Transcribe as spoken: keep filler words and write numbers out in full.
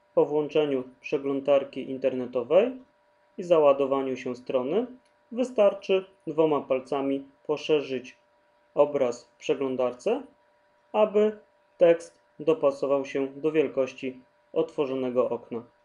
Po włączeniu przeglądarki internetowej i załadowaniu się strony wystarczy dwoma palcami poszerzyć obraz w przeglądarce, aby tekst dopasował się do wielkości otworzonego okna.